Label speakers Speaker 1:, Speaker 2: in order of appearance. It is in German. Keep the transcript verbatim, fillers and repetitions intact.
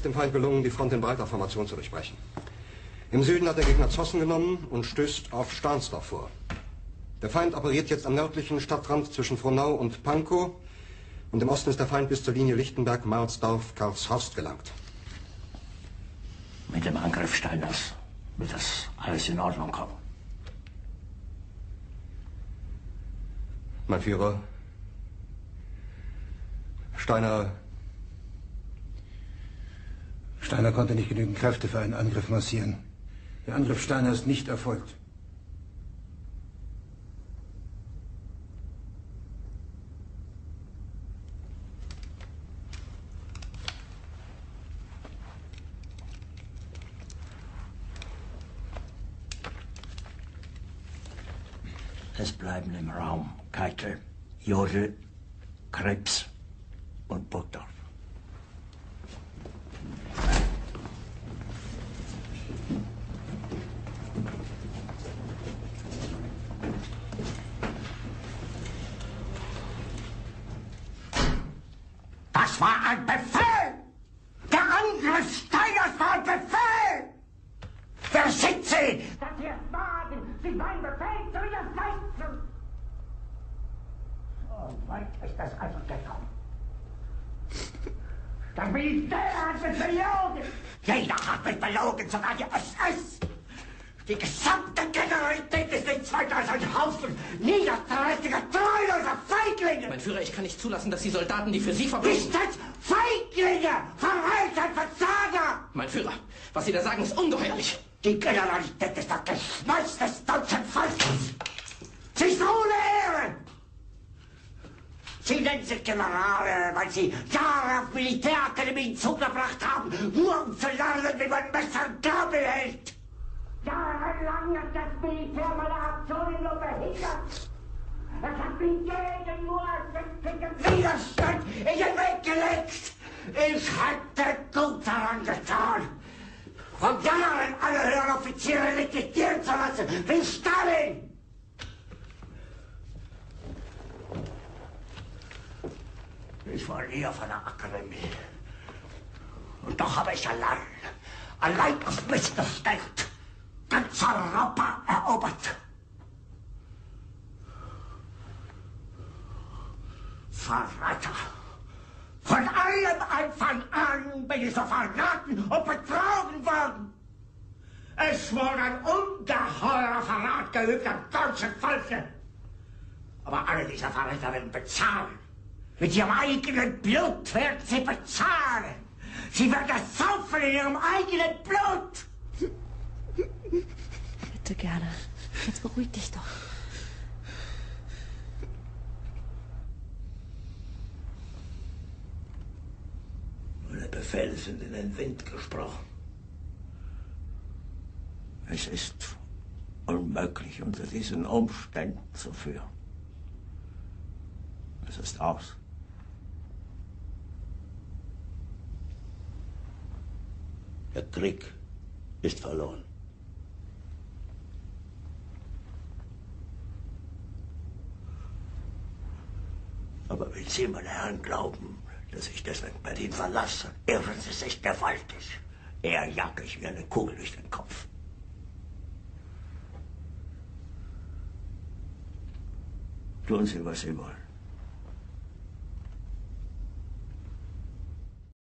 Speaker 1: dem Feind gelungen, die Front in breiter Formation zu durchbrechen. Im Süden hat der Gegner Zossen genommen und stößt auf Stahnsdorf vor. Der Feind operiert jetzt am nördlichen Stadtrand zwischen Frohnau und Pankow. Und im Osten ist der Feind bis zur Linie Lichtenberg-Marsdorf-Karlshorst gelangt.
Speaker 2: Mit dem Angriff Steiners wird das alles in Ordnung kommen.
Speaker 1: Mein Führer, Steiner...
Speaker 3: Steiner konnte nicht genügend Kräfte für einen Angriff massieren. Der Angriff Steiner ist nicht erfolgt.
Speaker 2: Es bleiben im Raum Keitel, Jodl, Krebs und Burgdorf.
Speaker 4: Das war ein Befehl! Der Angriff Steiners war ein Befehl! Wer sind Sie? Dass Sie es wagen, sich meinen Befehl zu widersetzen! So weit ist das also gekommen. Das Militär hat mich belogen! Jeder hat mich belogen, sogar die S S! Die gesamte Generalität ist nichts weiter als ein Haufen niederträchtiger, treuloser Feiglinge!
Speaker 5: Mein Führer, ich kann nicht zulassen, dass die Soldaten, die für Sie verbringen...
Speaker 4: Nicht als Feiglinge! Verräter, Versager!
Speaker 5: Mein Führer, was Sie da sagen, ist ungeheuerlich!
Speaker 4: Die Generalität ist das Geschmeiß des deutschen Volkes! Sie ist ohne Ehre! Sie nennen sich Generale, weil Sie Jahre auf Militärakademien zugebracht haben, nur um zu lernen, wie man Messer und Gabel hält! Jahrelang hat das Militär meine Aktionen nur behindert. Es hat mir jeden nur ersichtlichen Widerstand in den Weg gelegt. Ich hätte gut daran getan, von Jahren alle höheren Offiziere liquidieren zu lassen, wie Stalin. Ich war nie auf einer Akademie. Und doch habe ich allein, allein auf mich gestellt, ganz Europa erobert. Verräter! Von allem Anfang an bin ich so verraten und betrogen worden. Es wurde ein ungeheurer Verrat geübt am deutschen Volke. Aber alle diese Verräter werden bezahlen. Mit ihrem eigenen Blut werden sie bezahlen. Sie werden es saufen in ihrem eigenen Blut.
Speaker 6: Bitte gerne. Jetzt beruhig dich doch.
Speaker 2: Meine Befehle sind in den Wind gesprochen. Es ist unmöglich, unter diesen Umständen zu führen. Es ist aus. Der Krieg ist verloren. Aber wenn Sie, meine Herren, glauben, dass ich deswegen Berlin verlasse, irren Sie sich gewaltig. Eher jage ich mir eine Kugel durch den Kopf. Tun Sie, was Sie wollen.